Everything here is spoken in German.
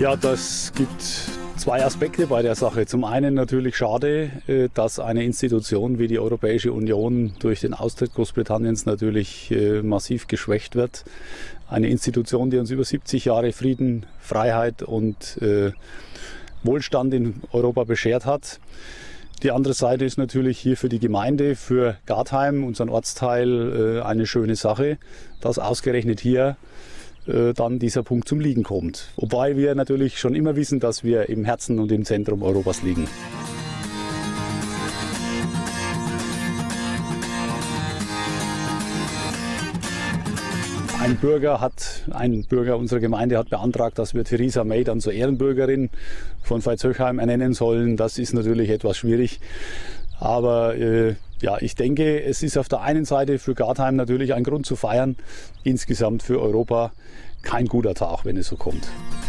Ja, das gibt zwei Aspekte bei der Sache. Zum einen natürlich schade, dass eine Institution wie die Europäische Union durch den Austritt Großbritanniens natürlich massiv geschwächt wird. Eine Institution, die uns über 70 Jahre Frieden, Freiheit und Wohlstand in Europa beschert hat. Die andere Seite ist natürlich hier für die Gemeinde, für Gartheim, unseren Ortsteil, eine schöne Sache, dass ausgerechnet hier dann dieser Punkt zum Liegen kommt. Wobei wir natürlich schon immer wissen, dass wir im Herzen und im Zentrum Europas liegen. Ein Bürger unserer Gemeinde hat beantragt, dass wir Theresa May dann zur Ehrenbürgerin von Veitshöchheim ernennen sollen. Das ist natürlich etwas schwierig. Aber ja, ich denke, es ist auf der einen Seite für Gartheim natürlich ein Grund zu feiern. Insgesamt für Europa kein guter Tag, wenn es so kommt.